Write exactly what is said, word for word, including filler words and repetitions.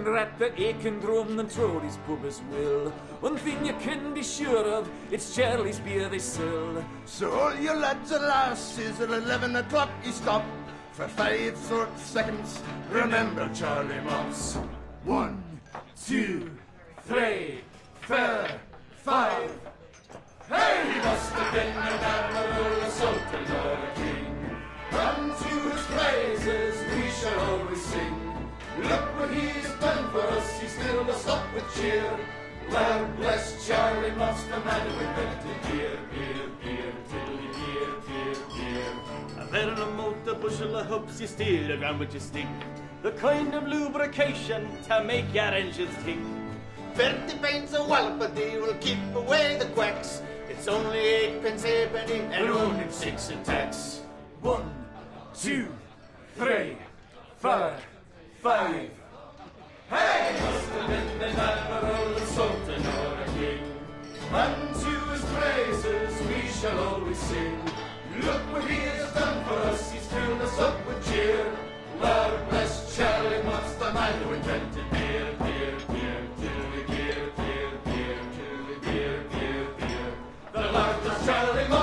shrieking rat, the aching drum, and Trolley's pub as well. One thing you can be sure of, it's Charlie's beer they sell. So all you lads and lasses, at eleven o'clock you stop for five short seconds. Remember Charlie Moss. One, two, three, four, five. Hey! He must have been an admiral, a sultan, or a king. Unto his praises we shall always sing. Look what he's done for us, he still us up with cheer. Well, bless Charlie Moss, the man who invented beer, beer, beer, tiddly beer, beer, beer. A better amount a bushel of hoops you steal around with your stick. The kind of lubrication to make your engines tick. Thirty pence a wallop a day will keep away the quacks. It's only eight pence halfpenny and only six in tax. One, two, three, four, five. Hey! Must have been an admiral, a sultan, or a king. Unto his praises we shall always sing. Look what he has done for us, he's filled us up with cheer. Lord bless Charlie Moss, the man who invented beer, beer, beer, tiddly beer, beer, beer, tiddly beer, beer, beer. The Lord bless Charlie Moss.